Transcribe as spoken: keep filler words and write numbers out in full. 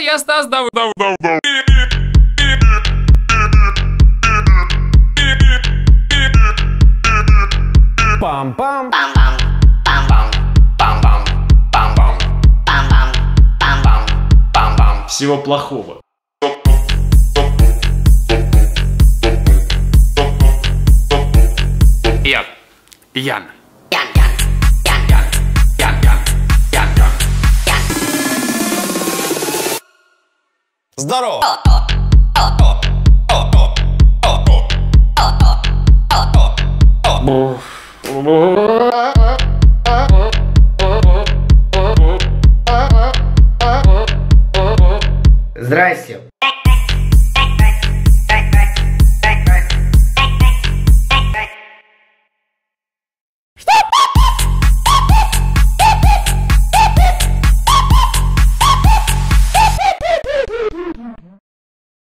я Стас Дав... Дав... Дав... Дав... Пам-пам. Всего плохого. Ян. Ян. Ян, Ян, Ян, Ян, Ян, Ян, Ян, Ян, Ян. Здорово. Бу.